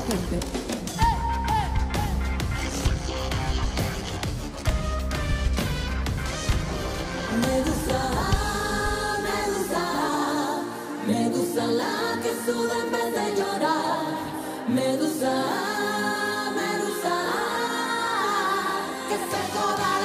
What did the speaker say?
gente. Medusa, Medusa, Medusa la que suda en vez de llorar. Medusa, Medusa, que se cobarde.